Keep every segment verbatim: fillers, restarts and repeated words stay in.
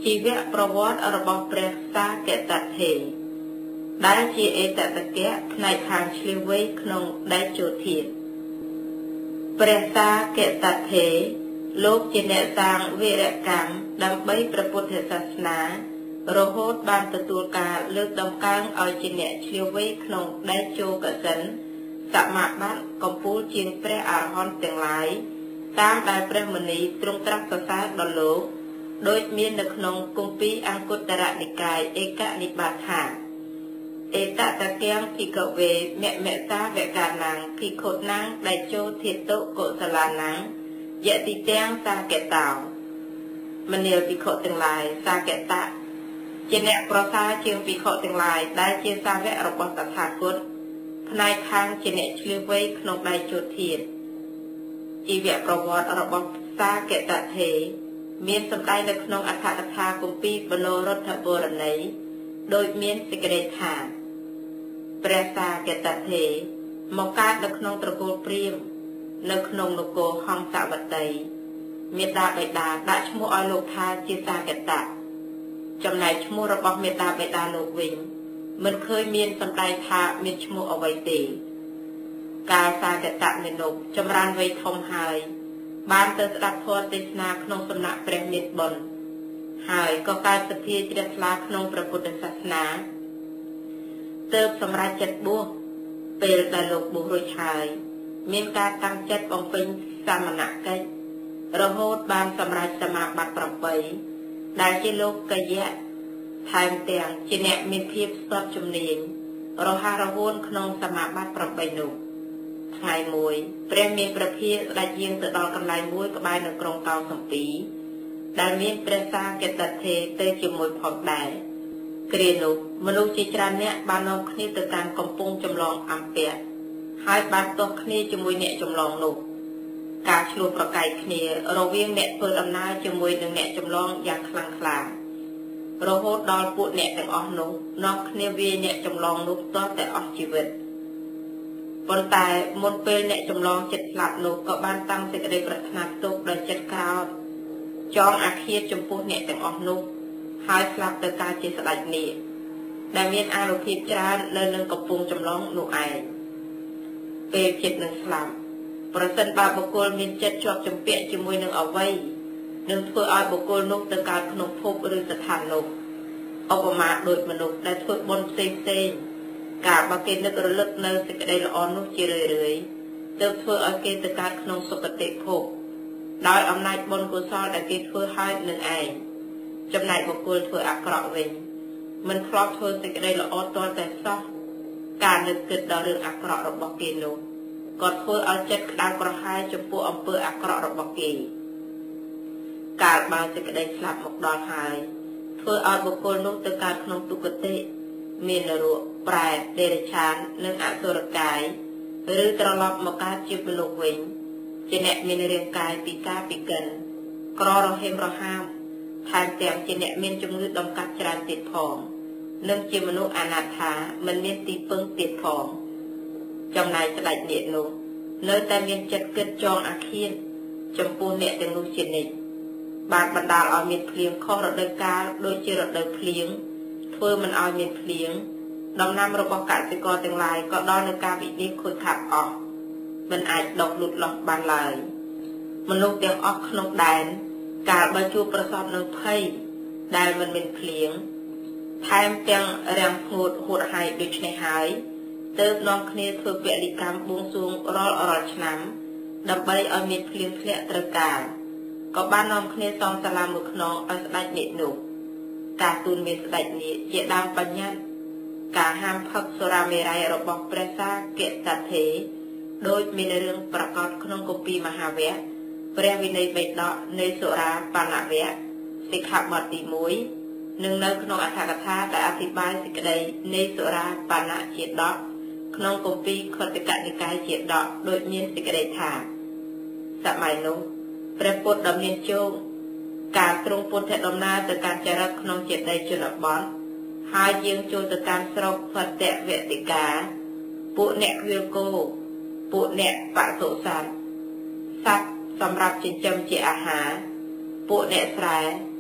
ជីវប្រវត្តិរបស់ព្រះសាកតថេរដែលជាអេតតកៈផ្នែកខាងឆ្លៀវវៃក្នុងដែកជោធាតុព្រះសាកតថេរលោកជាអ្នកសាងវីរកម្មដើម្បីព្រះពុទ្ធសាសនារហូតបានទទួលការលើកតម្កើងឲ្យជាអ្នកឆ្លៀវវៃក្នុងដែកជោកសិនសមាបត្តិកំពូលជាងព្រះអរហន្តទាំងឡាយតាមដែលព្រះមុនីទ្រង់ត្រាស់សរសើរដល់លោកដោយមាននៅក្នុងគម្ពីរអង្គត្តរនិកាយឯកនិបាតថាអេតតកៀងភិក្ខវេមមតាវកានាងភិក្ខុណាងដែលចូលធាតុកុសលានាងយតិទាំងសាកតោមនាលភិក្ខុទាំងឡាយសាកតៈជាអ្នកប្រសើរជាងភិក្ខុទាំងឡាយដែលជាសាវករបស់តថាគតផ្នែកខាងជាអ្នកឆ្លៀវវៃក្នុងដែកជោធាតុជីវប្រវត្តិរបស់សាកតថេរមានសម្ដែងនៅក្នុងអត្ថកថាគម្ពីរបណរដ្ឋបរណីដោយមានសេចក្តីថាព្រះសាកតថេរមកកើតនៅក្នុងត្រកូលព្រាហ្មណ៍នៅក្នុងនគរហង្សវតីមេដាបិតាដាក់ឈ្មោះឲ្យលោកថាជាសាកតៈចំណែកឈ្មោះរបស់មេដាបិតាលោកវិញមិនឃើញមានសម្ដែងថាមានឈ្មោះអ្វីទេកាលសាកតៈមានលោកចម្រើនវ័យធំហើយបានទៅស្ដាប់ធម៌ទេសនាក្នុងសំណាក់ព្រះមេត្តាបុណ្យហើយក៏កើតសទ្ធាជ្រះថ្លាក្នុងព្រះពុទ្ធសាសនាទើបសម្រេចចិត្តបួសពេលដែលលោកបួសរួចហើយមានការតាំងចិត្តបំពេញសមណកិច្ចរហូតបានសម្រេចសមាបត្តិប្រាំបីដែលជាលោកកយៈថែមទាំងជាអ្នកមានភាពស្ទាត់ជំនាញរហ័សរហួនក្នុងសមាបត្តិប្រាំបីនោះថ្ងៃមួយព្រះមានព្រះភិក្ខុស្ដេចយាងទៅដល់កន្លែងមួយក្បែរនៅក្រុងកោសំពីដែលមានព្រះសាកតថេរទៅជាមួយផងដែរគ្រានោះមនុស្សជាច្រើនអ្នកបាននាំគ្នាទៅតាមកំពង់ចម្លងអំពាក់ហើយបានទាស់គ្នាជាមួយអ្នកចម្លងនោះការឆ្លោះប្រកែកគ្នារវាងអ្នកធ្វើដំណើរជាមួយនឹងអ្នកចម្លងយ៉ាងខ្លាំងក្លារហូតដល់ពួកអ្នកទាំងអស់នោះនាំគ្នាវាយអ្នកចម្លងនោះទាល់តែអស់ជីវិតប៉ុន្តែមុនពេលអ្នកចម្លងចិត្តស្លាប់នោះក៏បានតាំងសេចក្តីប្រាថ្នាទុកដោយចិត្តក្រោធចងអាឃាតចំពោះអ្នកទាំងអស់នោះហើយស្លាប់ទៅការជាស្ដេចនាគដែលមានអានុភាពច្រើននៅនឹងកំពង់ចម្លងនោះឯងពេលចិត្តនឹងស្លាប់ប្រសិនបើបុគ្គលមានចិត្តជាប់ជំពាក់ជាមួយនឹងអ្វីនឹងធ្វើឲ្យបុគ្គលនោះទៅកើតក្នុងភពឬស្ថាននោះឧបមាដូចមនុស្សដែលធ្វើបុណ្យផ្សេងផ្សេងការបើគេនឹករលឹកនៅសេចក្តីល្អនោះជារឿយរឿយទើបធ្វើឲ្យគេទៅកើតក្នុងសុគតិភពដោយអំណាចបុណ្យកុសលដែលគេធ្វើឲ្យនឹងឯងចំណែកបុគ្គលធ្វើអាក្រក់វិញមិនធ្លាប់ធ្វើសេចក្តីល្អទាល់តែសោះការនឹកគិតដល់រឿងអាក្រក់របស់គេនោះក៏ធ្វើឲ្យចិត្តក្តៅក្រហាយចំពោះអំពើអាក្រក់របស់គេកាលបើសេចក្តីស្លាប់មកដល់ហើយធ្វើឲ្យបុគ្គលនោះទៅកើតក្នុងទុគតិមាននរកប្រែតដេរឆាននិងអសុរកាយឬត្រឡប់មកកើតជាមនុស្សវិញជាអ្នកមានរាងកាយពិការពិកិនក្ររហេមរហាមថែមទាំងជាអ្នកមានជំងឺដំកាត់ច្រើនទៀតផងនិងជាមនុស្សអនាថាមិនមានទីពឹងទៀតផងចំណែកស្ដេចនាគនោះនៅតែមានចិត្តគិតចងអាឃាតចំពោះអ្នកទាំងនោះជានិច្ចបានបណ្ដាលឲ្យមានភ្លៀងខុសរដូវកាលដូចជារដូវភ្លៀងធ្វើមិនឲ្យមានភ្លៀងដំណាំរបស់កសិករទាំងឡាយក៏ដល់នឹងការវិនាសខូចខាតអស់មិនអាចដកលូតលាស់បានឡើយមនុស្សទាំងអស់ក្នុងដែនកាលបើជួបប្រសពនឹងភ័យដែលមិនមានភ្លៀងថែមទាំងរាំងស្ងួតហួតហែងដូចនេះហើយទើបនាំគ្នាធ្វើពលិកម្មបួងសួងរាល់រាល់ឆ្នាំដើម្បីឲ្យមានភ្លៀងធ្លាក់ត្រូវកាលក៏បាននាំគ្នាសងសាលាមួយខ្នងឲ្យស្ដេចនាគនោះការទូលមានស្ដេចនាគជាដើមបញ្ញត្តិការហាមផឹកសុរាមេរ័យរបស់ព្រះសាកតថេរដោយមានរឿងប្រកាសក្នុងគម្ពីរមហាវគ្គព្រះវិន័យបិដកនៃសុរាបានវគ្គសិក្ខាបទទីមួយនិងនៅក្នុងអត្ថកថាដែលអធិប្បាយសេចក្តីនៃសុរាបានជាដកក្នុងគម្ពីរខត្តកនិកាយជាដកដោយមានសេចក្តីថាសម័យនោះព្រះពុទ្ធដ៏មានជោគការទ្រង់ពុទ្ធដំណើរទៅកាន់ចរិតក្នុងចេតិយជនបទហើយយាងចូលទៅកាន់ស្រុកផតវតិកាពួកអ្នកឃ្វាលគោពួកអ្នកបសុសត្វសត្វសម្រាប់ចិញ្ចឹមជាអាហារពួកអ្នកស្រែ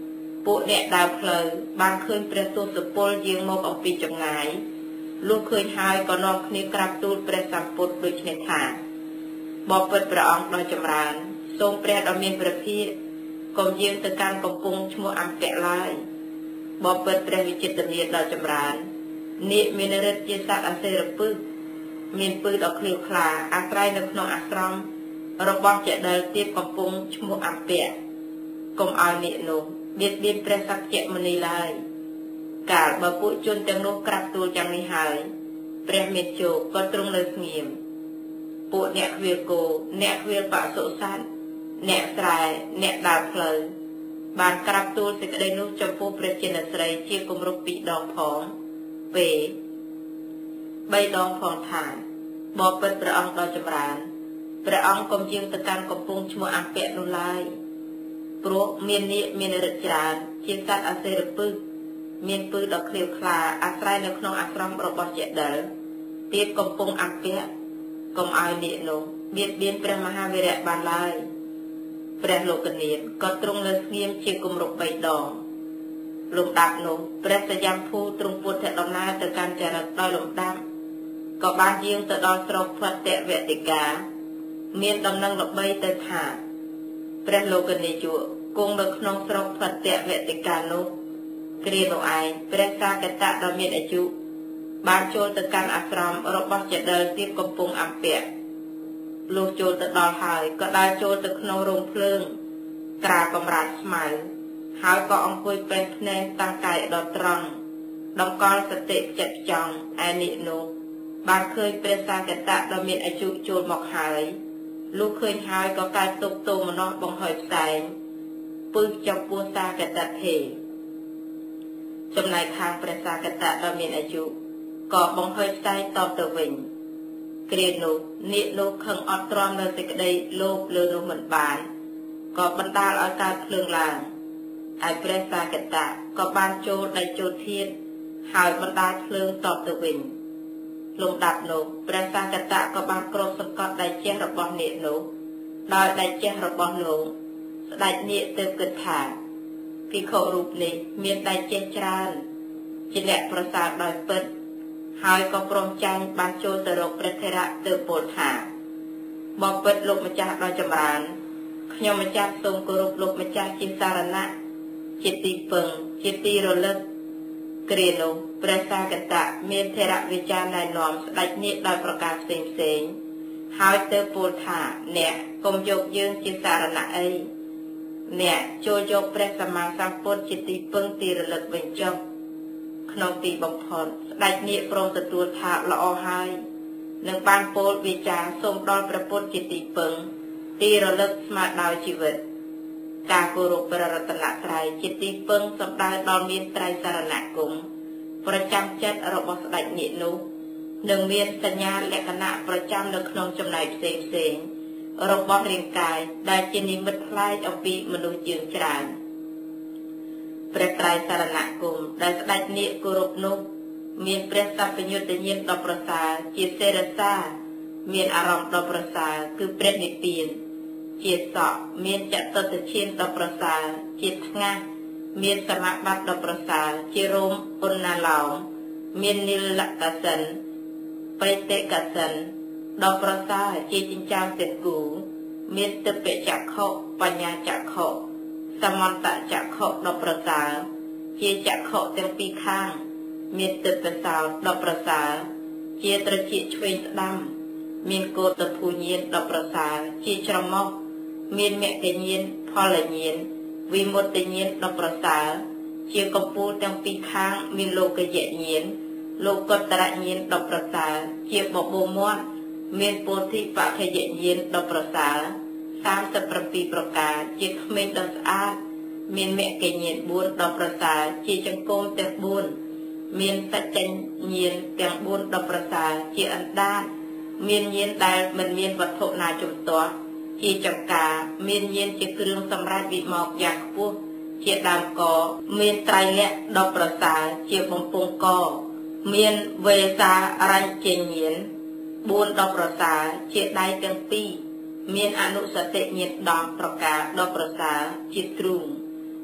ពួកអ្នកដើរផ្លូវបានឃើញព្រះទសពលយាងមកអំពីចម្ងាយលុះឃើញហើយក៏នាំគ្នាក្រាបទូលព្រះសម្ពុទ្ធដូចនេះថាបបិទ្ធព្រះអង្គដ៏ចម្រើនសូមព្រះដ៏មានព្រះភិក្ខកុំយាងទៅកាន់កំពង់ឈ្មោះអន្តៈឡើយបបិទ្ធព្រះវិចិត្រនាថដ៏ចម្រើននាគមានឫទ្ធិជាសត្វអសេរពឹសមានពឹសដ៏ឃ្លាវខ្លាអាស្រ័យនៅក្នុងអាស្រមរបស់ចេតិលទៀបកំពង់ឈ្មោះអន្តៈកុំឲ្យនាគនោះបៀតបៀនព្រះសក្យមុនីឡើយកាលបើពួកជនទាំងនោះក្រាបទូលយ៉ាងនេះហើយព្រះមេជោក៏ទ្រង់នៅស្ងៀមពួកអ្នកឃ្វាលគោអ្នកឃ្វាលបសុសត្វអ្នកស្រែអ្នកដើរផ្លូវបានក្រាបទូលសេចក្តីនោះចំពោះព្រះចិនស្រីជាគម្រប់ពីរដងផងពេលបីដងផងថាបបិទ្ធព្រះអង្គដ៏ចម្រើនព្រះអង្គកុំយាងទៅកាន់កំពង់ឈ្មោះអន្តៈនោះឡើយព្រោះមាននាគមានឫទ្ធិច្រើនជាសត្វអសេរពឹសមានពឹសដ៏ឃ្លាវខ្លាអាស្រ័យនៅក្នុងអាស្រមរបស់ចេតិលទៀបកំពង់អន្តៈកុំឲ្យនាគនោះបៀតបៀនព្រះមហាវីរៈបានឡើយព្រះលោកនាថក៏ទ្រង់លើស្ងៀមជាគម្រប់បីដងលំដាប់នោះព្រះសយំភូទ្រង់ពុទ្ធដំណើរទៅកាន់ចរិតដោយលំដាប់ក៏បានយាងទៅដល់ស្រុកផតវតិកាមានដំណឹងល្បីទៅថាព្រះលោកនាយកគង់នៅក្នុងស្រុកផតវតិកានោះគ្រានោះឯងព្រះសាកតៈដ៏មានអាយុបានចូលទៅកាន់អាស្រមរបស់ចេតិលទៀបកំពង់អន្តៈលុះចូលទៅដល់ហើយក៏ដើរចូលទៅក្នុងរោងភ្លើងក្រាបំរាតស្មៅហើយក៏អង្គុយពេញភ្នែកតាំងកាយដល់ត្រង់តម្កល់សតិចិត្តចង់ឯនេះនោះបានឃើញព្រះសាកតៈដ៏មានអាយុចូលមកហើយលុះឃើញហើយក៏កើតទុកទោមនស្សបង្ហើយផ្សែងពឹសចំពោះសាកតៈទេចំណែកខាងព្រះសាកតៈដ៏មានអាយុក៏បង្ហើយផ្សែងតបទៅវិញគ្រានោះនាគនោះខឹងអត់ទ្រាំនៅសេចក្តីលោភលើនោះមិនបានក៏បណ្ដាលឲ្យកើតភ្លើងឡើងហើយព្រះសាកតៈក៏បានចូលដៃចូលធាតុហើយបណ្ដាលភ្លើងតបទៅវិញលំដាប់នោះព្រះសាកតៈក៏បានគ្របសង្កត់ដៃជះរបស់នាគនោះដោយដៃជះរបស់លោកស្ដេចនាគទៅគិតថាភិក្ខុរូបនេះមានដៃជះច្រើនជាអ្នកប្រសើរដោយពិតហើយក៏ព្រមចាញ់បានចូលទៅរកព្រះថេរៈទៅពោលថាបបិទ្ធលោកម្ចាស់ដ៏ចម្រើនខ្ញុំម្ចាស់សូមគោរពលោកម្ចាស់ជាសារណៈជាទីពឹងជាទីរលឹកគ្រានោះព្រះសាកតៈមានថេរវិចារណែនាំស្ដេចនាគដោយប្រការផ្សេងផ្សេងហើយទៅពោលថាអ្នកកុំយកយើងជាសារណៈអីអ្នកចូលយកព្រះសម្មាសម្ពុទ្ធជាទីពឹងទីរលឹកវិញចុះក្នុងទីបំផុតស្ដេចនាគព្រមទទួលថាល្អហើយនឹងបានពោលវិចារសូមដល់ព្រះពុទ្ធជាទីពឹងទីរលឹកស្មើដោយជីវិតការគោរពព្រះរតនត្រ័យជាទីពឹងសំដៅដល់មានត្រៃសរណគមប្រចាំចិត្តរបស់ស្ដេចនាគនោះនឹងមានសញ្ញាលក្ខណៈប្រចាំនៅក្នុងចំណែកផ្សេងផ្សេងរបស់រាងកាយដែលជានិមិត្តផ្លែកអំពីមនុស្សយើងច្រើនព្រះត្រៃសរណគមដែលស្ដេចនាគគោរពនោះមានព្រះសព្វញុតញ្ញាណដ៏ប្រសើរជាសេរសាមានអារម្មណ៍ដ៏ប្រសើរគឺព្រះនិព្វានជាសក់មានចតុតឈានដ៏ប្រសើរជាថ្ងាសមានសមាបត្តិដ៏ប្រសើរជារោមឧណ្ណាឡោមមាននិលកសិនបរិតេកសិនដ៏ប្រសើរជាចិញ្ចើមទាំងគូមានទិព្វចក្ខុបញ្ញាចក្ខុសមន្តចក្ខុដ៏ប្រសើរជាចក្ខុទាំងពីរខាងមានទិព្វសោតដ៏ប្រសើរជាត្រចៀកឆ្វេងស្ដាំមានកោតភូញាណដ៏ប្រសើរជាច្រមុះមានមគ្គញាណផលញាណវិមុតញ្ញាណដ៏ប្រសើរជាកំពូលទាំងពីរខាងមានលោកយៈញាណលោកុត្តរញាណដ៏ប្រសើរជាបបោមាត់មានពោធិបក្ខយញាណដ៏ប្រសើរសាមសិបប្រាំពីរប្រការជាក្មេងដ៏ស្អាតមានមគ្គញាណបួនដ៏ប្រសើរជាចង្គមទាំងបួនមានសច្ចញាណទាំងបួនដ៏ប្រសើរជាអណ្ដាតមានញាណដែលមិនមានវត្ថុណាជំទាស់ជាចង្ការមានញាណជាគ្រឿងសម្រាប់វិមោកយ៉ាងខ្ពស់ជាដើមកមានត្រៃលក្ខណ៍ដ៏ប្រសើរជាបំពង់កមានវេសារញ្ញញាណបួនដ៏ប្រសើរជាដៃទាំងពីរមានអនុសតិញាណដងប្រការដ៏ប្រសើរជាទ្រូង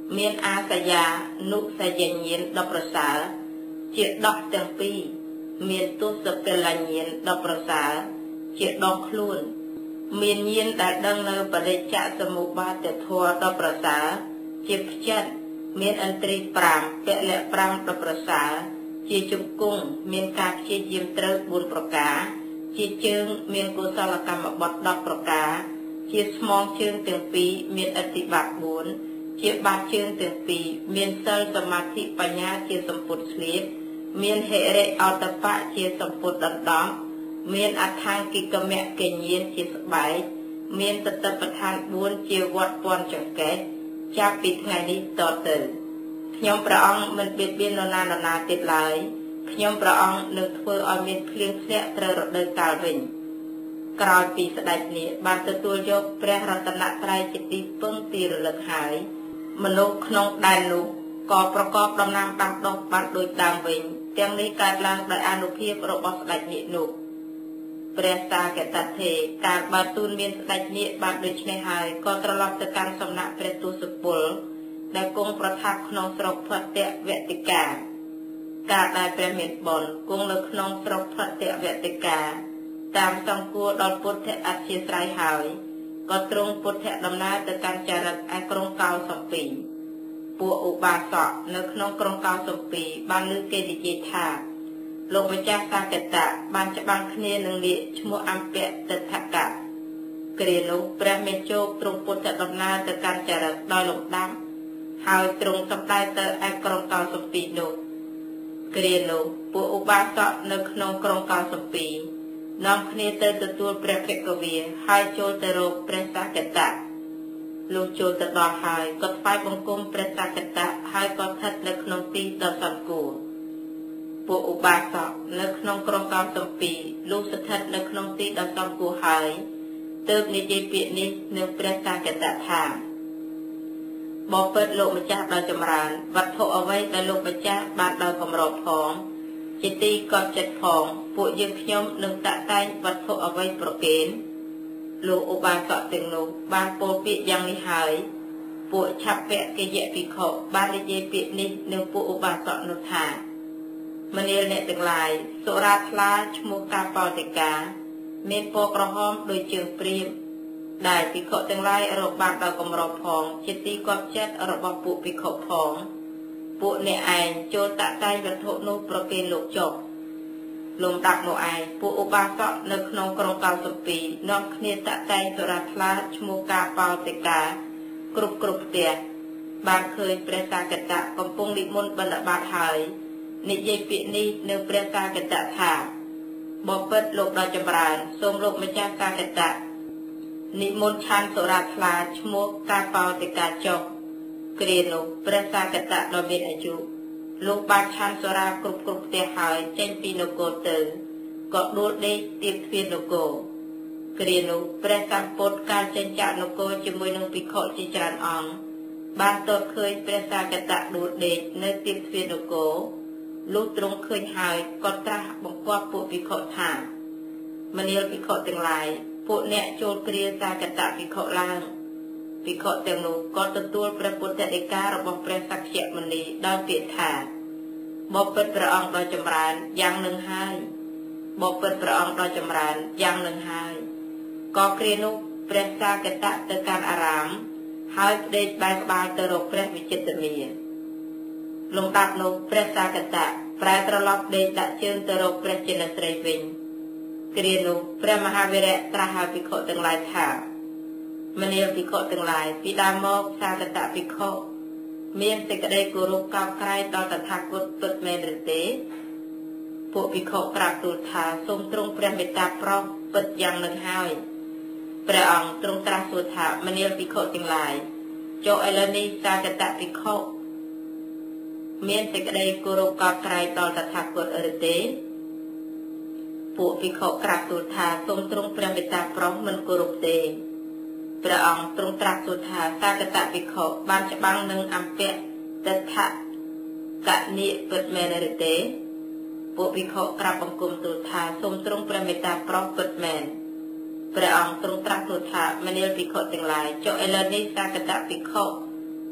មានអាសយានុសយញាណដ៏ប្រសើរជាដោះទាំងពីរមានទស្សពលញ្ញាណដ៏ប្រសើរជាដងខ្លួនមានញាណដែលដឹងនៅបរិច្ចសមុបាទធម៌ដ៏ប្រសើរជាផ្ចិតមានឥន្ទ្រីប្រាំពលៈប្រាំដ៏ប្រសើរជាជង្គង់មានការព្យាយាមត្រូវបួនប្រការជាជើងមានកុសលកម្មបត្តិដប់ប្រការជាស្មងជើងទាំងពីរមានអធិបាតបួនជាបាតជើងទាំងពីរមានសិលសមាធិបញ្ញាជាសម្ពុតស្លៀកមានហិរិអតបៈជាសម្ពុតដណ្ដប់មានអដ្ឋាង្គិកមៈកញ្ញាណជាស្បែកមានតតបដ្ឋានបួនជាវត្តពាន់ចង្កេះចាប់ពីថ្ងៃនេះតទៅខ្ញុំព្រះអង្គមិនបៀតបៀននរណានរណាទៀតឡើយខ្ញុំព្រះអង្គនឹងធ្វើឲ្យមានភ្លៀងធ្លាក់ត្រូវរដូវកាលវិញក្រោយពីស្ដេចនេះបានទទួលយកព្រះរតនត្រ័យជាទីពឹងទីរលឹកហើយមនុស្សក្នុងដែននោះក៏ប្រកបដំណាំដាំដុះបានដូចដើមវិញទាំងនេះកើតឡើងដោយអានុភាពរបស់ស្ដេចនេះនោះព្រះសាកតថេរកាលបើទូលមានស្ដេចនេះបានដូច្នេះហើយក៏ត្រឡប់ទៅកាន់សំណាក់ព្រះទូសពលដែលគង់ប្រថាប់ក្នុងស្រុកផត្តវតិកាកាលដែលព្រះមានបុណ្យគង់នៅក្នុងស្រុកផត្តវតិកាតាមសង្គ្រោះដល់ពុទ្ធអធិស្រ័យហើយក៏ទ្រង់ពុទ្ធដំណើរទៅកាន់ចរិតឯក្រុងកោសំពីពួកឧបាសកនៅក្នុងក្រុងកោសំពីបានលើកគេនិយាយថាលោកម្ចាស់សាកតៈបានច្បាំងគ្នានឹងនាគឈ្មោះអម្ពៈទិដ្ឋកៈគ្រានោះព្រះមេជោគទ្រង់ពុទ្ធដំណើរទៅកាន់ចរិតដោយលំដាប់ហើយទ្រង់សម្ដែងទៅឯក្រុងកោសំពីនោះគ្រានោះពួកឧបាសកនៅក្នុងក្រុងកោសំពីនាំគ្នាទៅទទួលព្រះភិក្ខវេហើយចូលទៅរកព្រះសាកតៈលុះចូលទៅដល់ហើយក៏ថ្វាយបង្គំព្រះសាកតៈហើយក៏ស្ថិតនៅក្នុងទីដ៏សង្គ្រោះពួកឧបាសកនៅក្នុងក្រុងកោសំពីលុះស្ថិតនៅក្នុងទីដ៏សង្គ្រោះហើយទើបនិយាយពាក្យនេះនឹងព្រះសាកតៈថាបបិទ្ធលោកម្ចាស់ដ៏ចម្រើនវត្ថុអ្វីដែលលោកម្ចាស់បានដោយកម្រផងជាទីកត់ចិត្តផងពួកយើងខ្ញុំនឹងតាក់តែងវត្ថុអ្វីប្រគេនលោកឧបាសកទាំងនោះបានពោលពាក្យយ៉ាងនេះហើយពួកឆាប់ពៈកិយៈភិក្ខុបាននិយាយពាក្យនេះនឹងពួកឧបាសកនោះថាមនាលអ្នកទាំងឡាយសុរាថ្លាឈ្មោះកាបោតិកាមានពណ៌ក្រហមដូចជើងព្រាបដែលភិក្ខុទាំងឡាយរកបានដោយកម្រផងជាទីកត់ចិត្តរបស់ពួកភិក្ខុផងពួកអ្នកឯងចូលតាក់តែងវត្ថុនោះប្រគេនលោកចុះលំដាប់នោះឯងពួកឧបាសកនៅក្នុងក្រុងកោសំពីនាំគ្នាតាក់តែងសុរាថ្លាឈ្មោះកាបោតិកាគ្រប់គ្រប់ផ្ទះបានឃើញព្រះសាកតៈកំពុងនិមន្តបិណ្ឌបាតហើយនិយាយពាក្យនេះនៅព្រះសាកតៈថាបបិទ្ធលោកដ៏ចម្រើនសូមលោកម្ចាស់សាកតៈនិមន្តឆានសុរាថ្លាឈ្មោះកាបោតិកាចុះគ្រានោះព្រះសាកតៈដ៏មានអាយុលោកបានឆានសុរាគ្រប់គ្រប់ផ្ទះហើយចេញពីនគរទៅក៏ដួលដេកទៀបទ្វារនគរគ្រានោះព្រះសម្ពុទ្ធកាលចេញចាកនគរជាមួយនឹងភិក្ខុជាច្រើនអង្គបានទតឃើញព្រះសាកតៈដួលដេកនៅទៀបទ្វារនគរលុះទ្រង់ឃើញហើយក៏ត្រាស់បង្គាប់ពួកភិក្ខុថាមនាលភិក្ខុទាំងឡាយពួកអ្នកចូលគ្រាសាកតៈភិក្ខុឡើងភិក្ខុទាំងនោះក៏ទទួលព្រះពុទ្ធដីការបស់ព្រះសក្យមុនីដោយពាក្យថាបបិទ្ធព្រះអង្គដ៏ចម្រើនយ៉ាងនឹងហើយបបិទ្ធព្រះអង្គដ៏ចម្រើនយ៉ាងនឹងហើយក៏គ្រានោះព្រះសាកតៈទៅកាន់អារាមហើយផ្ដេកបែរក្បាលទៅរកព្រះវិចិត្រមាលំដាប់នោះព្រះសាកតៈប្រែត្រឡប់ដេកដាក់ជើងទៅរកព្រះចិនស្រីវិញគ្រានោះព្រះមហាវីរៈត្រាស់ហៅភិក្ខុទាំងឡាយថាមនាលភិក្ខុទាំងឡាយពីដើមមកសាកតៈភិក្ខុមានសេចក្តីគោរពកោតក្រែងដល់តថាគតពិតមែនឬទេពួកភិក្ខុក្រាបទូលថាសូមទ្រង់ព្រះមេត្តាប្រោសពិតយ៉ាងនឹងហើយព្រះអង្គទ្រង់ត្រាស់សួរថាមនាលភិក្ខុទាំងឡាយចុះឥឡូវនេះសាកតៈភិក្ខុមានសេចក្តីគោរពកោតក្រែងដល់តថាគតឬទេពួកភិក្ខុក្រាបទូលថាសូមទ្រង់ព្រះមេត្តាប្រោសមិនគោរពទេព្រះអង្គទ្រង់ត្រាស់ទូលថាសាកតៈភិក្ខុបានច្បាំងនឹងអម្ពៈទិដ្ឋកនិពិតមែនឬទេពួកភិក្ខុក្រាបបង្គំទូលថាសូមទ្រង់ព្រះមេត្តាប្រោសពិតមែនព្រះអង្គទ្រង់ត្រាស់ទូលថាមនាលភិក្ខុទាំងឡាយចុះឥឡូវនេះសាកតៈភិក្ខុ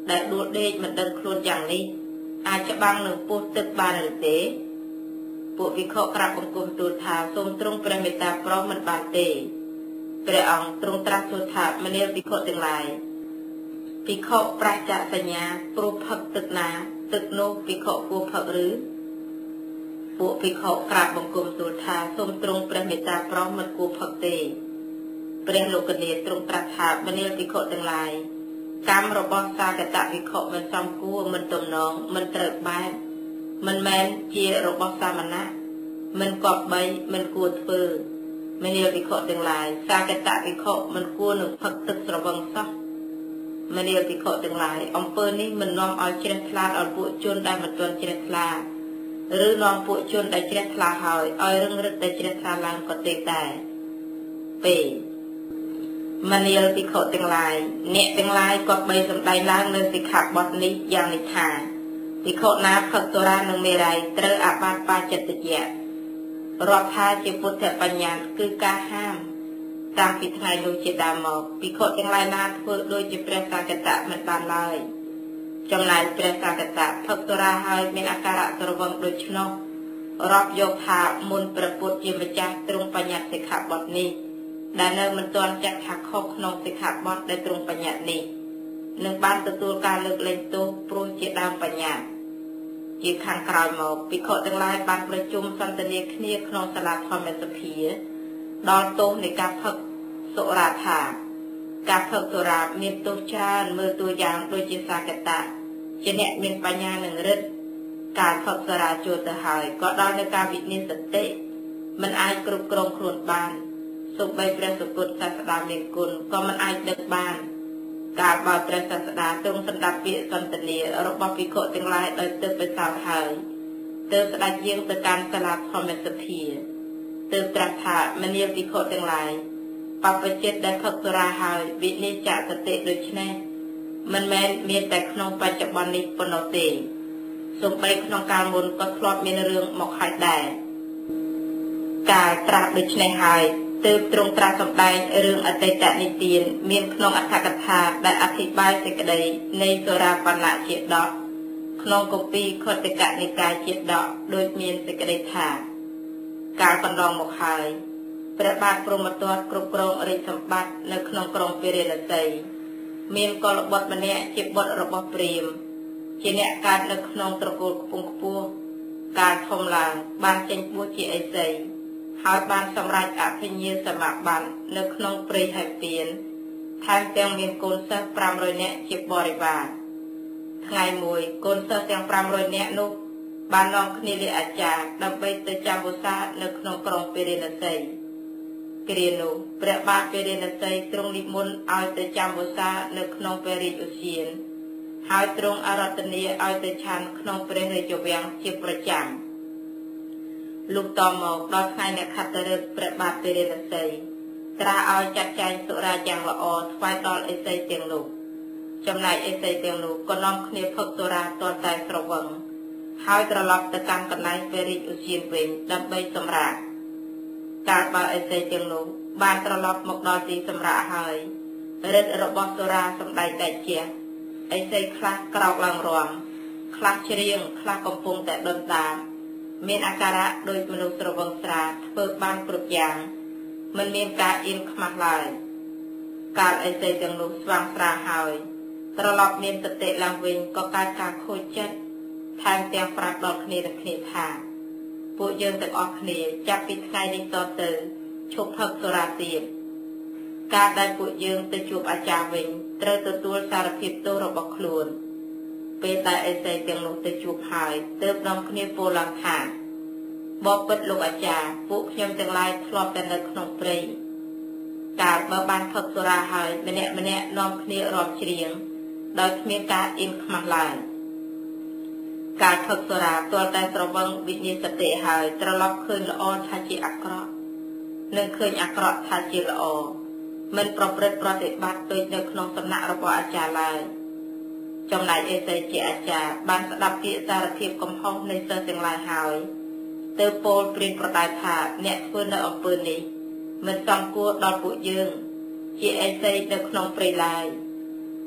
ដែលដួលដេកមិនដឹងខ្លួនយ៉ាងនេះអាចច្បាំងនឹងពោះទឹកបានឬទេពួកវិខក្រាបបង្គំទូលថាសូមទ្រង់ព្រះមេត្តាប្រោសមិនបានទេព្រះអង្គទ្រង់ត្រាស់ទូលថាមនាលវិខទាំងឡាយវិខប្រះចាកសញ្ញាព្រោះផឹកទឹកណាទឹកនោះវិខគួរផឹកឬពួកវិខក្រាបបង្គំទូលថាសូមទ្រង់ព្រះមេត្តាប្រោសមិនគួរផឹកទេព្រះលោកនាថទ្រង់ត្រាស់ថាមនាលវិខទាំងឡាយកម្មរបស់សាកតវិខមិនសមគួរមិនទំនងមិនត្រូវបែបមិនមែនជារបស់សាមណៈមិនគប្បីមិនគួរធ្វើមនាលវិខទាំងឡាយសាកតវិខមិនគួរនឹងផឹកទឹកស្រវឹងសោះមនាលវិខទាំងឡាយអំពើនេះមិននាំឲ្យជ្រះថ្លាដល់ពួកជនដែលមិនទាន់ជ្រះថ្លាឬនាំពួកជនដែលជ្រះថ្លាហើយឲ្យរឹងរឹតតែជ្រះថ្លាឡើងក៏ទេដែរពេលមនាលវិខទាំងឡាយអ្នកទាំងឡាយក៏បីសម្ដែងឡើងនៅសិក្ខាបទនេះយ៉ាងនេះថាវិខណាផឹកសុរានិងមេរ័យត្រូវអាបាតិបាចិត្តយៈរាប់ថាជាពុទ្ធបញ្ញត្តិគឺការហាមតាំងពីថ្ងៃនោះជាដើមមកវិខទាំងឡាយណាធ្វើដូចជាព្រះសាកតៈមិនបានឡើយចំណែកព្រះសាកតៈផឹកសុរាហើយមានអាការៈស្រវឹងដូច្នោះរាប់យកថាមុនព្រះពុទ្ធជាម្ចាស់ទ្រង់បញ្ញត្តិសិក្ខាបទនេះដែលនៅមិនទាន់ចាត់ថាខុសក្នុងសិក្ខាបទដែលទ្រង់បញ្ញត្តិនេះនឹងបានទទួលការលើកលែងទោសព្រោះជាដើមបញ្ញត្តិជាខាងក្រោយមកភិក្ខុទាំងឡាយបានប្រជុំសន្ទនាគ្នាក្នុងសាលាធម្មសភាដល់ទោសនៃការផឹកសុរាថាការផឹកសុរាមានទោសច្រើនមើលតួយ៉ាងដូចជាសាកតៈជាអ្នកមានបញ្ញានិងឫទ្ធិការផឹកសុរាចូលទៅហើយក៏ដល់នៅការវិនិច្ឆ័យសតិមិនអាចគ្រប់គ្រងខ្លួនបានសូម្បីព្រះសុគតសាស្តាមានគុណក៏មិនអាចដឹកបានកាលបើព្រះសាស្តាទ្រង់សម្ដាប់ពាក្យសន្ទនារបស់ភិក្ខុទាំងឡាយដោយទើបទៅសោតហើយទើបស្ដេចយាងទៅកាន់សាលាធម្មសភាទើបត្រាស់ថាមនាលភិក្ខុទាំងឡាយបព្វជិតដែលផឹកសុរាហើយវិនិច្ឆ័យសតិដូច្នេះមិនមែនមានតែក្នុងបច្ចុប្បន្ននេះប៉ុណ្ណោះទេសូម្បីក្នុងកាលមុនក៏ធ្លាប់មានរឿងមកហើយដែរកាលត្រាស់ដូច្នេះហើយទើបទ្រង់ត្រាស់សម្ដែងរឿងអតីតនិទានមានក្នុងអត្ថកថាដែលអធិប្បាយសេចក្តីនៃសូរាបណ្ណៈជាដកក្នុងគម្ពីរខុទ្ទកនិកាយជាដកដោយមានសេចក្តីថាកាលកន្លងមកហើយព្រះបាទព្រហ្មទត្តគ្រប់គ្រងរាជសម្បត្តិនៅក្នុងក្រុងពារាណសីមានកុលបុត្រម្នាក់ជាបុត្ររបស់ព្រាហ្មណ៍ជាអ្នកកើតនៅក្នុងត្រកូលខ្ពង់ខ្ពស់កាលធំឡើងបានចេញបួសជាឥសីហើយបានសម្រេចអភិញ្ញាសមាបត្តិនៅក្នុងព្រៃហេពានថែមទាំងមានកូនសិស្សប្រាំរយនាក់ជាបរិវារថ្ងៃមួយកូនសិស្សទាំងប្រាំរយនាក់នោះបាននាំគ្នាលាអាចារ្យដើម្បីទៅចាំវស្សានៅក្នុងក្រុងពារាណសីគ្រានោះព្រះបាទពារាណសីទ្រង់និមន្តឲ្យទៅចាំវស្សានៅក្នុងព្រះរាជឧទ្យានហើយទ្រង់អារាធនាឲ្យទៅឆាន់ក្នុងព្រះរាជវាំងជាប្រចាំលុះតមកដល់ថ្ងៃអ្នកខត្តឫក្សព្រះបាទពារាណសីត្រាស់ឲ្យចាត់ចែងសុរាយ៉ាងល្អថ្វាយដល់ឥសីទាំងនោះចំណែកឥសីទាំងនោះក៏នាំគ្នាផឹកសុរាទាល់តែស្រវឹងហើយត្រឡប់ទៅកាន់កន្លែងព្រះរាជឧទ្យានវិញដើម្បីសម្រាកកាលបើឥសីទាំងនោះបានត្រឡប់មកដល់ទីសម្រាកហើយឫទ្ធិរបស់សុរាសម្ដែងតែជះឥសីខ្លះក្រោកឡើងរាំខ្លះច្រៀងខ្លះកំពុងតែដុនដាមានអាការៈដូចមនុស្សស្រវឹងស្រាធ្វើបានគ្រប់យ៉ាងមិនមានការអៀនខ្មាស់ឡើយកាលឥសីទាំងនោះស្វាងស្រាហើយត្រឡប់មានសតិឡើងវិញក៏កើតការខូចចិត្តថែមទាំងប្រាប់ដល់គ្នាទាំងគ្នាថាពួកយើងទាំងអស់គ្នាចាប់ពីថ្ងៃនេះតទៅឈប់ផឹកសុរាទៀតការដែលពួកយើងទៅជួបអាចារ្យវិញត្រូវទទួលសារភាពទោសរបស់ខ្លួនពេលតែឥសីទាំងនោះទៅជួបហើយទើបនាំគ្នាពោលឡើងថាបបិទ្ធលោកអាចារ្យពួកខ្ញុំទាំងឡាយធ្លាប់តែនៅក្នុងព្រៃកាលបើបានផឹកសុរាហើយម្នាក់ម្នាក់នាំគ្នារាំច្រៀងដោយគ្មានការអៀនខ្មាស់ឡើយការផឹកសុរាទាល់តែស្រវឹងវិញ្ញាណសតិហើយត្រឡប់ឃើញល្អថាជាអាក្រក់និងឃើញអាក្រក់ថាជាល្អមិនប្រព្រឹត្តប្រតិបត្តិដូចនៅក្នុងសំណាក់របស់អាចារ្យឡើយចំណែកឥសីជាអាចារ្យបានស្ដាប់ពាក្យសារភាពកំហុសនៃសិស្សទាំងឡាយហើយទើបពោលព្រានប្រដៅថាអ្នកធ្វើនៅអំពើនេះមិនសមគួរដល់ពួកយើងជាឥសីនៅក្នុងព្រៃឡើយ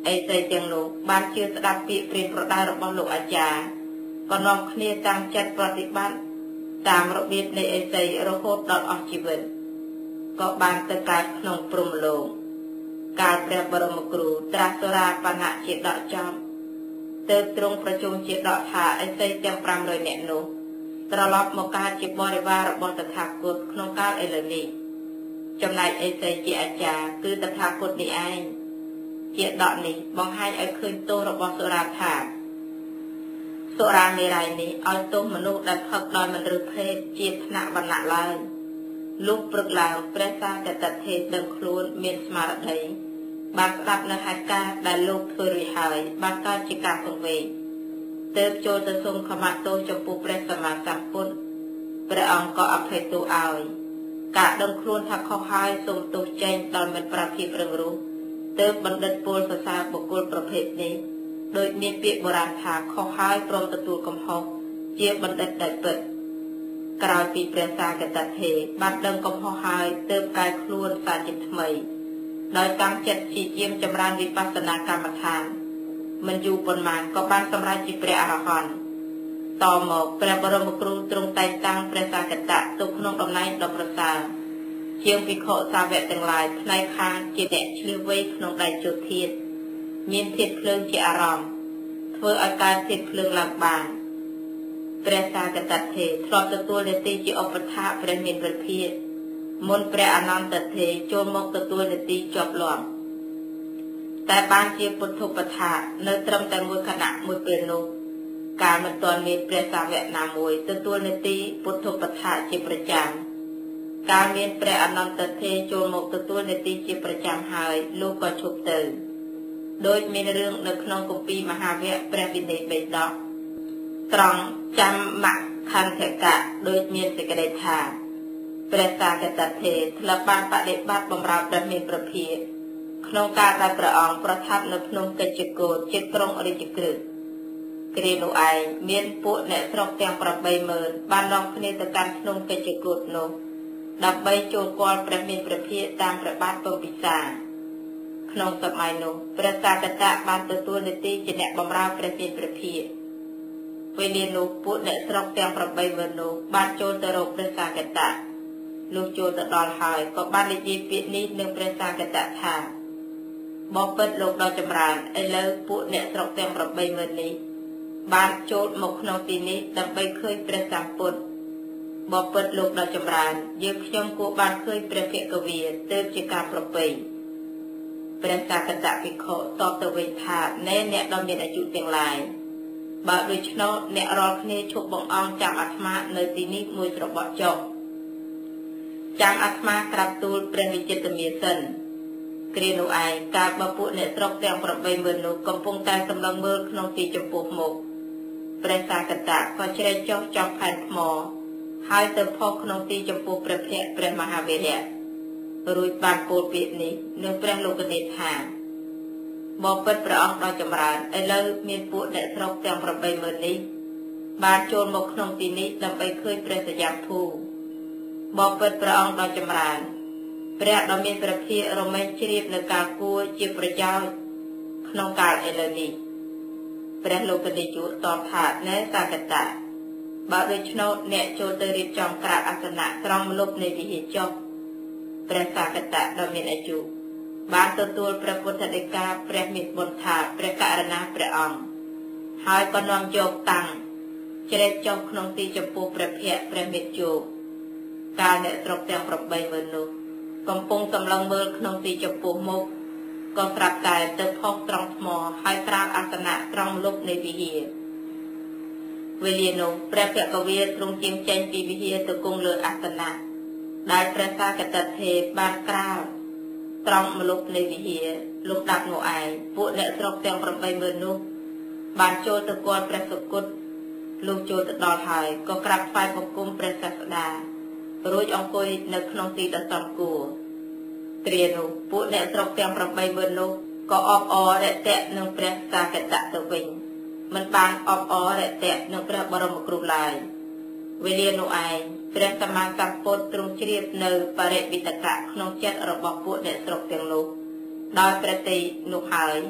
អេសីទាំងនោះបានជឿស្ដាប់ពាក្យព្រានប្រដៅរបស់លោកអាចារ្យក៏នាំគ្នាតាំងចិត្តប្រតិបត្តិតាមរបៀបនៃអេសីរហូតដល់អស់ជីវិតក៏បានទៅកើតក្នុងព្រហ្មលោកកាលព្រះបរមគ្រូត្រាស់សូរាបណៈជាដកចំទើបទ្រង់ប្រជុំជាដកថាអេសីទាំងប្រាំរយនាក់នោះត្រឡប់មកកើតជាបរិវាររបស់តថាគតក្នុងកាលឥឡូវនេះចំណែកអេសីជាអាចារ្យគឺតថាគតនេះឯងជាដកនេះបង្ហាញឲ្យឃើញទោសរបស់សុរាថាសុរាមេរ័យនេះឲ្យទោសមនុស្សដែលផឹកដោយមិនឬភេទជាថ្នាក់វណ្ណៈឡើយលុះព្រឹកឡើងព្រះសាកតថេរដឹងខ្លួនមានស្មារតីបានស្ដាប់នៅហេតុការណ៍ដែលលោកធ្វើរួចហើយបានកើតជាការសង្វេគទើបចូលទៅសូមខមាទោសចំពោះព្រះសម្មាសម្ពុទ្ធព្រះអង្គក៏អភ័យទោសឲ្យការដឹងខ្លួនថាខុសហើយសូមទោសចេញដោយមិនប្រាប់ភាពរឹងរូសទើបបណ្ឌិតពលសរសើរបុគ្គលប្រភេទនេះដោយមានពាក្យបុរាណថាខុសហើយព្រមទទួលកំហុសជាបណ្ឌិតដែលពិតក្រោយពីព្រះសាកតថេរបានដឹងកំហុសហើយទើបកែខ្លួនសាជាថ្មីដោយតាំងចិត្តព្យាយាមចម្រើនវិបស្សនាកម្មដ្ឋានមិនយូរប៉ុន្មានក៏បានសម្រេចជាព្រះអរហន្តតមកព្រះបរមគ្រូទ្រង់តែងតាំងព្រះសាកតៈទុកក្នុងតំណែងដ៏ប្រសើរជាងភិក្ខុសាវកទាំងឡាយផ្នែកខាងជាអ្នកឆ្លៀសវៃក្នុងដៃជោធាតុមានធាតុភ្លើងជាអារម្មណ៍ធ្វើឲ្យកើតធាតុភ្លើងឡើងបានព្រះសាកតថេរធ្លាប់ទទួលនាទីជាឧបដ្ឋាព្រះមានព្រះភិក្ខមុនព្រះអនន្តថេរចូលមកទទួលនាទីជាប់លាប់តែបានជាពុទ្ធុបដ្ឋានៅត្រឹមតែមួយគណៈមួយពេលនោះកាលមិនទាន់មានព្រះសាវកណាមួយទទួលនាទីពុទ្ធុបដ្ឋាជាប្រចាំកាលមានព្រះអនន្តថេរចូលមកទទួលនាទីជាប្រចាំហើយលោកក៏ឈប់ទៅដោយមានរឿងនៅក្នុងគម្ពីរមហាវគ្គព្រះវិន័យបេដកត្រង់ចាំមខន្ធកៈដោយមានសេចក្តីថាព្រះសាកតថេរធ្លាប់បានបដិបត្តិបម្រើព្រះមានព្រះភិក្ខក្នុងការដែលព្រះអង្គប្រថាប់នៅភ្នំកិច្ចកូដជិតក្រុងរាជក្រឹត្យគ្រានោះឯងមានពួកអ្នកស្រុកទាំងប្រាំបីម៉ឺនបាននាំគ្នាទៅកាន់ភ្នំកិច្ចកូដនោះដើម្បីចូលគាល់ព្រះមានព្រះភិក្ខតាមព្រះបាទពំពិសាក្នុងសម័យនោះព្រះសាកតៈបានទទួលនាទីជាអ្នកបម្រើព្រះមានព្រះភិក្ខពេលនេះនោះពួកអ្នកស្រុកទាំងប្រាំបីម៉ឺននោះបានចូលទៅរកព្រះសាកតៈលុះចូលទៅដល់ហើយក៏បាននិយាយពាក្យនេះនឹងព្រះសាកតៈថាបបិទ្ធលោកដ៏ចម្រើនឥឡូវពួកអ្នកស្រុកទាំងប្រាំបីម៉ឺននេះបានចូលមកក្នុងទីនេះដើម្បីឃើញព្រះសម្ពុទ្ធបបិទ្ធលោកដ៏ចម្រើនយើងខ្ញុំគួរបានឃើញព្រះភគវាទើបជាការប្រពៃព្រះសាកតភិក្ខុតបទៅវិញថាណែអ្នកដ៏មានអាយុទាំងឡាយបើដូច្នោះអ្នករាល់គ្នាឈប់បងអង្គចាំអាត្មានៅទីនេះមួយស្របក់ចុះចាំអាត្មាក្រាបទូលព្រះវិចិត្រមាសិនគ្រានោះឯងកាលបើពួកអ្នកស្រុកទាំងប្រាំបីម៉ឺននោះកំពុងតែសម្លឹងមើលក្នុងទីចំពោះមុខព្រះសាកតៈក៏ជ្រែកចុះចំផែនថ្មហើយទៅផុសក្នុងទីចំពោះព្រះភ័ក្ត្រព្រះមហាវីរៈរួចបានពោលពាក្យនេះនឹងព្រះលោកនេតថាបបិទ្ធព្រះអង្គដ៏ចម្រើនឥឡូវមានពួកអ្នកស្រុកទាំងប្រាំបីម៉ឺននេះបានចូលមកក្នុងទីនេះដើម្បីឃើញព្រះសយามភូបបិទ្ធព្រះអង្គដ៏ចម្រើនព្រះដ៏មានព្រះភិក្ខរមែងជ្រាបនៅការគួរជាប្រយោជន៍ក្នុងកាលឥឡូវនេះព្រះលោកនេតតបថាណែសាកតៈបើដូច្នោះអ្នកចូលទៅរៀបចំក្រាបអាសនៈត្រង់ម្លប់នៃវិហារចុះព្រះសាកតៈដ៏មានអាយុបានទទួលព្រះពុទ្ធដីកាព្រះមានបុណ្យថាព្រះករណាព្រះអង្គហើយក៏នាំយកតាំងជ្រែកចុះក្នុងទីចំពោះព្រះភ័ក្ត្រព្រះមេត្តាជោគកាលអ្នកស្រុកទាំងប្រាំបីម៉ឺននោះកំពុងសម្លឹងមើលក្នុងទីចំពោះមុខក៏ស្រាប់តែទៅផុសត្រង់ថ្មហើយក្រាបអាសនៈត្រង់ម្លប់នៃវិហារវេលានោះព្រះភគវាទ្រង់ជាងចេញពីវិហារទៅគង់លើអាសនៈដែលព្រះសាកតថេរបានក្រាបត្រង់ម្លប់នៃវិហារលុះដាប់នោះឯងពួកអ្នកស្រុកទាំងប្រាំបីម៉ឺននោះបានចូលទៅគាល់ព្រះសុគតលុះចូលទៅដល់ហើយក៏ក្រាបថ្វាយបង្គំព្រះសាស្តារួចអង្គុយនៅក្នុងទីដ៏សមគួរគ្រានោះពួកអ្នកស្រុកទាំងប្រាំបីម៉ឺននោះក៏អបអររតៈនឹងព្រះសាកតៈទៅវិញមិនបានអបអររតៈនឹងព្រះបរមគ្រូឡើយវេលានោះឯងព្រះសម្មាសម្ពុទ្ធទ្រង់ជ្រាបនៅបរិវិតកៈក្នុងចិត្តរបស់ពួកអ្នកស្រុកទាំងនោះដោយប្រតិនោះហើយ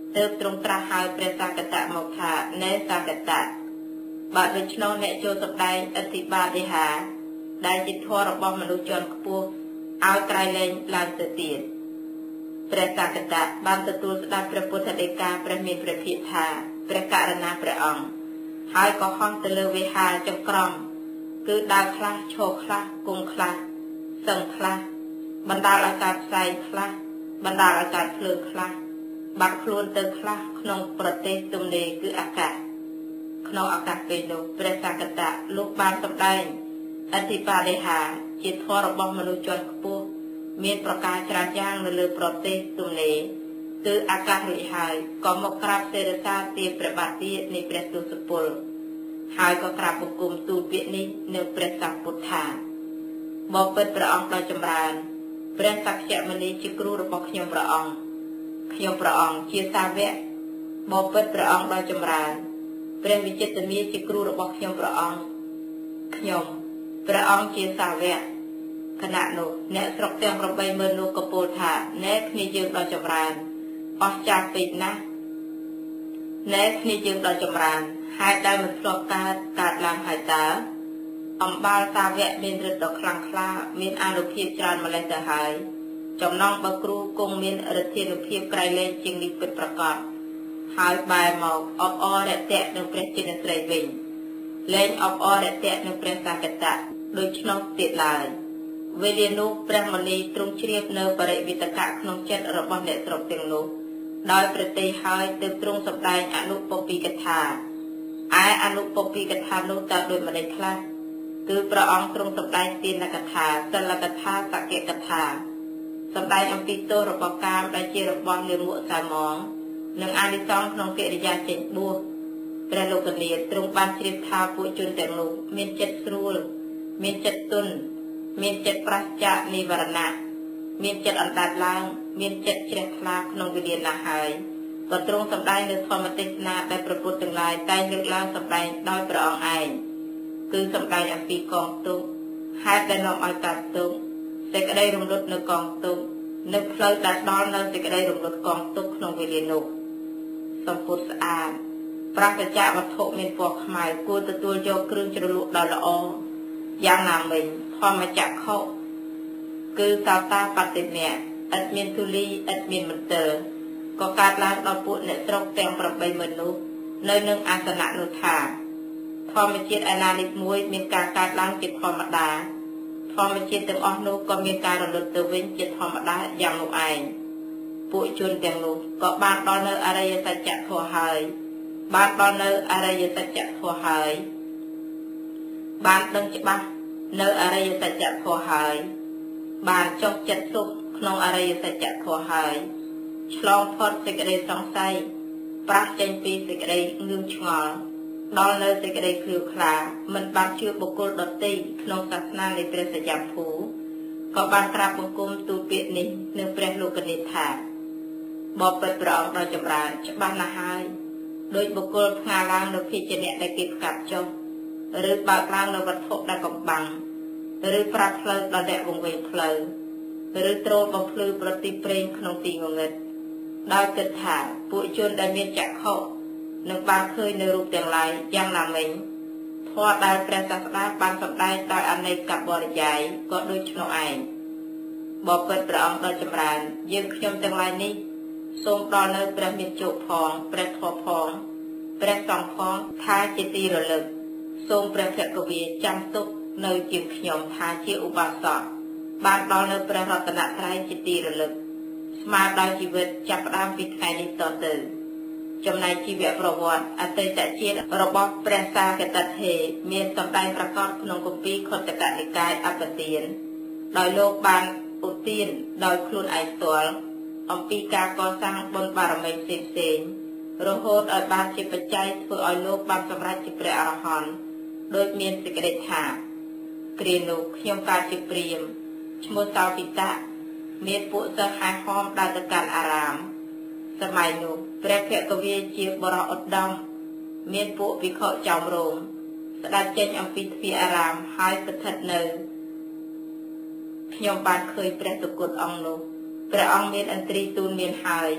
ទើបទ្រង់ត្រាស់ហៅព្រះសាកតៈមកថាណែសាកតៈបើដូច្នោះអ្នកចូលសម្ដែងអធិបាតិហាដែលជាធម៌របស់មនុស្សជាន់ខ្ពស់ឲ្យក្រៃលែងឡើងទៅទៀតព្រះសាកតៈបានទទួលស្ដាប់ព្រះពុទ្ធដីកាព្រះមានព្រះភិក្ខថាព្រះករណាព្រះអង្គហើយក៏ហោះទៅលើវិហារចង្ក្រមគឺដើរខ្លះឈរខ្លះគង់ខ្លះសឹងខ្លះបណ្ដាលឲ្យកើតផ្សែងខ្លះបណ្ដាលឲ្យកើតភ្លើងខ្លះបាត់ខ្លួនទៅខ្លះក្នុងប្រទេសទំនេរគឺអាកាសក្នុងឱកាសពេលនោះព្រះសាកតៈលោកបានសម្ដែងអធិបាតិហាជាធម៌របស់មនុស្សជាន់ខ្ពស់មានប្រការច្រើនយ៉ាងនៅលើប្រទេសទំនេរគឺអាកាសរួចហើយក៏មកក្រាបសេរសាទាបព្រះបាទទានៃព្រះទសពលហើយក៏ក្រាបបង្គំទូលពាក្យនេះនៅព្រះសម្ពុទ្ធថាបបិទ្ធព្រះអង្គដ៏ចម្រើនព្រះសក្យមុនីជាគ្រូរបស់ខ្ញុំព្រះអង្គខ្ញុំព្រះអង្គជាសាវកបបិទ្ធព្រះអង្គដ៏ចម្រើនព្រះវិចិត្រមាជាគ្រូរបស់ខ្ញុំព្រះអង្គខ្ញុំព្រះអង្គជាសាវកគណៈនោះអ្នកស្រុកទាំង 80000 នោះក៏ពោលថាណែគ្នាយើងដ៏ចម្រើនអស្ចារ្យពេកណាស់ណែគ្នាយើងដ៏ចម្រើនហេតុដែលមិនធ្លាប់កើតកើតឡើងហើយតើអំបាលសាវកមានឫទ្ធិដ៏ខ្លាំងក្លាមានអានុភាពច្រើនម្លេះទៅហើយចំណងបើគ្រូគង់មានឫទ្ធានុភាពក្រៃលែងជាងនេះពិតប្រាកដហើយបែរមកអបអររតៈនឹងព្រះចិនស្រីវិញលែងអបអររតៈនឹងព្រះសាកតៈដូច្នោះទៀតឡើយវេលានោះព្រះមុនីទ្រង់ជ្រាបនៅបរិវិតកៈក្នុងចិត្តរបស់អ្នកស្រុកទាំងនោះដោយប្រតិហើយទើបទ្រង់សម្ដែងអនុពពីកថាឯអនុពពីកថានោះតើដូចម្ដេចខ្លះគឺព្រះអង្គទ្រង់សម្ដែងទានកថាសិលកថាសក្យកថាសម្ដែងអំពីទោសរបស់កាមដែលជារបស់លាមកសាមងនិងអានិសង្សក្នុងកិរិយាចេញបួសព្រះលោកនាថទ្រង់បានជ្រាបថាពួកជនទាំងនោះមានចិត្តស្រួលមានចិត្តទន់មានចិត្តប្រស្ចាកនិវរណៈមានចិត្តអណ្ដាតឡើងមានចិត្តជ្រះថ្លាក្នុងវិញ្ញាណណាស់ហើយក៏ទ្រង់សម្ដែងនៅធម្មទេសនាដែលព្រះពុទ្ធទាំងឡាយតែងលើកឡើងសម្ដែងដោយព្រះអង្គឯងគឺសម្ដែងអំពីកងទុក្ខហេតុដែលនាំឲ្យកើតទុក្ខសេចក្តីរំលត់នៅកងទុក្ខនៅផ្លូវដែលដល់នៅសេចក្តីរំលត់កងទុក្ខក្នុងវេលានោះសម្ពុទ្ធស្អាតប្រកចវត្ថុមានពណ៌ខ្មៅគួរទទួលយកគ្រឿងជ្រលក់ដ៏ល្អយ៉ាងណាមិញធម្មចក្ខុគឺសោតាបតិមៈឥតមានធូលីឥតមានមន្ទិលក៏កើតឡើងដល់ពួកអ្នកស្រុកទាំង 80000 នោះនៅនឹងអាសនៈនោះថាធម្មជាតិឯណានេះមួយមានការកើតឡើងជាធម្មតាធម្មជាតិទាំងអស់នោះក៏មានការរលត់ទៅវិញជាធម្មតាយ៉ាងនោះឯងពួកជនទាំងនោះក៏បានដល់នៅអរិយសច្ចធម៌ហើយបានដល់នៅអរិយសច្ចធម៌ហើយបានដឹងច្បាស់នៅអរិយសច្ចធម៌ហើយបានចុះចិត្តសុខក្នុងអរិយសច្ចធម៌ហើយឆ្លងផុតសេចក្តីសង្ស័យប្រាស់ចេញពីសេចក្តីងឿងឆ្ងល់ដល់នៅសេចក្តីឃ្លាវខ្លាមិនបានជឿបុគ្គលដទៃក្នុងសាសនានៃព្រះសយភូក៏បានក្រាបបង្គំទូលពាក្យនេះនៅព្រះលោកនាថថាបបិទ្ធព្រះអង្គដ៏ចម្រើនច្បាស់ណាស់ហើយដោយបុគ្គលផ្ងាឡើងនៅភេជ្ជៈដែលគេផ្កាប់ចុះឬបើកឡើងនៅវត្ថុដែលកំបាំងឬប្រាប់ផ្លូវដល់អ្នកវង្វេងផ្លូវឬទ្រោលបំភ្លឺប្រទីប្រេងក្នុងទីងងឹតដោយគិតថាពួកជនដែលមានចក្ខុនឹងបានឃើញនៅរូបទាំងឡាយយ៉ាងណាមិញធម៌ដែលព្រះសាស្តាបានសម្ដែងដោយអនេកបរិយាយក៏ដូចនោះឯងបបិទ្ធព្រះអង្គដ៏ចម្រើនយើងខ្ញុំទាំងឡាយនេះសូមដល់នៅព្រះមានជោគផងព្រះធម៌ផងព្រះសង្ឃផងថាជាទីរលឹកសូមព្រះភគវាចាំទុកនៅជាខ្ញុំថាជាឧបាសកបានដល់នៅព្រះរតនត្រ័យជាទីរលឹកស្មើដោយជីវិតចាប់ផ្ដើមពីថ្ងៃនេះតទៅចំណែកជីវប្រវត្តិអតីតជាតិរបស់ព្រះសាកតថេរមានសម្ដែងប្រកបក្នុងគម្ពីរខុទ្ទកនិកាយអបទានដោយលោកបានឧទានដោយខ្លួនឯងផ្ទាល់អំពីការកសាងបុណ្យបារមីផ្សេងៗរហូតឲ្យបានជាបច្ច័យធ្វើឲ្យលោកបានសម្រេចជាព្រះអរហន្តដោយមានសេចក្តីថាគ្រានោះខ្ញុំកើតជាព្រាហ្មណ៍ឈ្មោះសោពិតៈមានពួកសិស្សហែហមដើរទៅកាន់អារាមសម័យនោះព្រះភគវាជាបរិឧត្តមមានពួកភិក្ខុចោមរោមស្ដេចចេញអំពីទ្វារអារាមហើយស្ថិតនៅខ្ញុំបានឃើញព្រះទុគតអង្គនោះព្រះអង្គមានឥន្ទ្រីទូលមានហើយ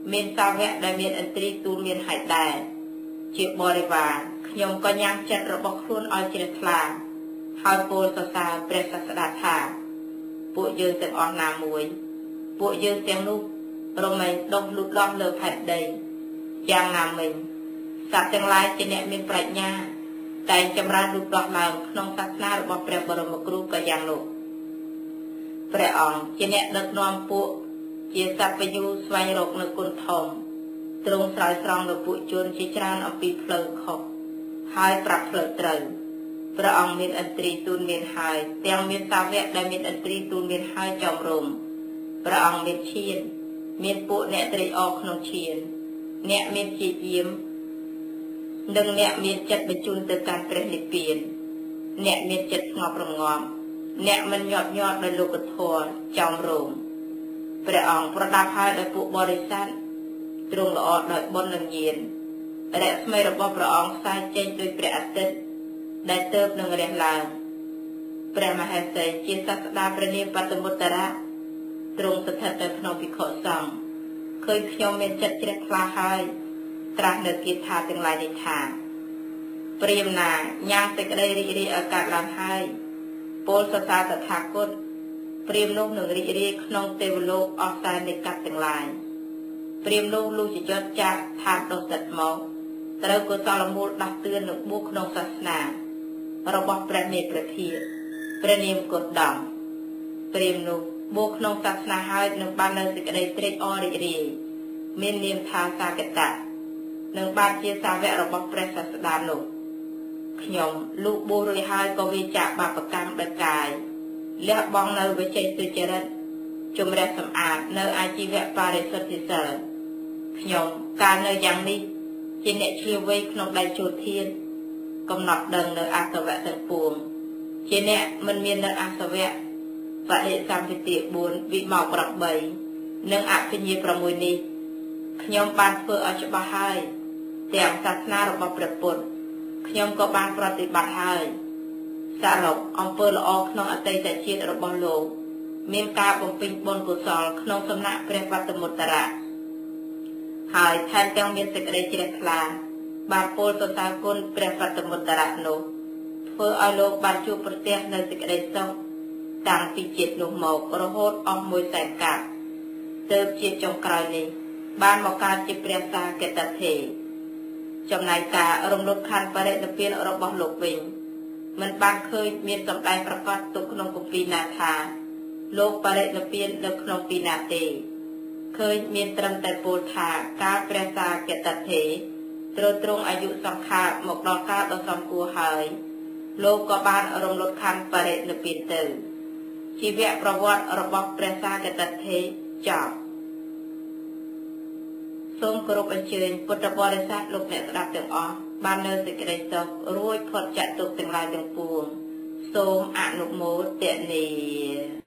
មានសាវកដែលមានឥន្ទ្រីទូលមានហេតុដែរជាបរិវារខ្ញុំក៏ញ៉ាំចិត្តរបស់ខ្លួនឲ្យជ្រះថ្លាហើយពោលសរសើរព្រះសាស្តាថាពួកយើងទាំងអស់ណាមួយពួកយើងទាំងនោះរមែងដុះលូតលាស់លើផែនដីយ៉ាងណាមិញសត្វទាំងឡាយជាអ្នកមានប្រាជ្ញាតែងចម្រើនលូតលាស់ឡើងក្នុងសាសនារបស់ព្រះបរមគ្រូក៏យ៉ាងនោះព្រះអង្គជាអ្នកដឹកនាំពួកជាសត្វបញ្ញូស្វែងរកនៅគុណធំទ្រង់ស្រោចស្រង់នៅពួកជនជាច្រើនអំពីផ្លូវខុសហើយប្រាប់ផ្លូវត្រូវព្រះអង្គមានឥន្ទ្រីទូលមានហើយទាំងមានសាវកដែលមានឥន្ទ្រីទូលមានហើយចំរំព្រះអង្គមានឈានមានពួកអ្នកត្រេកអរក្នុងឈានអ្នកមានជាយាមនិងអ្នកមានចិត្តបញ្ជូនទៅកាន់ព្រះនិព្វានអ្នកមានចិត្តស្ងប់រងាប់អ្នកមិនញាប់ញ័រដោយលោកធម៌ចំរំព្រះអង្គប្រដាប់ហើយដោយពួកបរិស័ទទ្រង់ល្អដោយបុណ្យនិងញាណរស្មីរបស់ព្រះអង្គផ្សាយចេញដោយព្រះអាទិត្យដែលទើបនឹងរះឡើងព្រះមហេសីជាសាស្តាព្រះនាមបតមុត្តរៈទ្រង់ស្ថិតនៅក្នុងភិក្ខុសង្ឃឃើញខ្ញុំមានចិត្តជ្រះថ្លាហើយត្រាស់នៅគាថាទាំងឡាយនេះថាព្រាហ្មណ៍ណាញ៉ាំសេចក្តីរីករាយឲ្យកើតឡើងហើយពោលសរសើរតថាគតព្រាហ្មណ៍នោះនឹងរីករាយក្នុងទេវលោកអស់តែនៃកាត់ទាំងឡាយព្រាហ្មណ៍នោះលុះជាយត់ចាក់ឋានដុសទឹកមកត្រូវកុសលមូលដាស់តឿននឹងបុគ្គក្នុងសាសនារបស់ព្រះមេប្រធាព្រះនាមកុដដំព្រាហ្មណ៍នោះបុគ្គក្នុងសាសនាហើយនឹងបាននៅសេចក្តីត្រេកអររីករាយមាននាមថាសាកតៈនឹងបានជាសាវករបស់ព្រះសាស្តានោះខ្ញុំលូកបួសរួចហើយក៏វាចាក់បាបកម្មដោយកាយលះបង់នៅវិជ័យទុច្ចរិតជំរះសម្អាតនៅអាជីវៈបរិសុទ្ធិសិលខ្ញុំកាលនៅយ៉ាងនេះជាអ្នកឆ្លៀវវៃក្នុងដៃជោធានកំណត់ដឹងនៅអសវៈទាំងពួងជាអ្នកមិនមាននៅអសវៈបដិសម្ពិតិបួនវិមោកប្រាំបីនិងអភិញ្ញាប្រាំមួយនេះខ្ញុំបានធ្វើឲ្យច្បាស់ហើយទាំងសាសនារបស់ព្រះពុទ្ធខ្ញុំក៏បានប្រតិបត្តិហើយសរុបអំពើល្អក្នុងអតីតជាតិរបស់លោកមានការបំពេញបុណ្យកុសលក្នុងសំណាក់ព្រះវត្តមុត្តរៈហើយថែមទាំងមានសេចក្តីជ្រះថ្លាបានពោលសរសើរគុណព្រះវត្តមុត្តរៈនោះធ្វើឲ្យលោកបានជួបប្រទះនៅសេចក្តីសុខតាំងពីជាតិនោះមករហូតអស់មួយសែនកាប់ទើបជាតិចុងក្រោយនេះបានមកកើតជាព្រះសាកតថេរចំណែកការរំលត់ខណ្ឌបរិនិព្វានរបស់លោកវិញមិនបានឃើញមានសម្ដែងប្រកាសទុកក្នុងគម្ពីរណាថាលោកបរិនិព្វាននៅក្នុងទីណាទេឃើញមានត្រឹមតែពោលថាការព្រះសាកតថេរទ្រទ្រង់អាយុសង្ខារមកដល់កាលដ៏សមគួរហើយលោកក៏បានរំលត់ខណ្ឌបរិនិព្វានទៅជីវប្រវត្តិរបស់ព្រះសាកតថេរចប់សូមគោរពអញ្ជើញពុទ្ធបរិស័ទលោកអ្នកស្ដាប់ទាំងអស់បាននៅសេចក្តីសុខរួចផុតចាកទុក្ខទាំងឡាយទាំងពួងសូមអនុមោទនា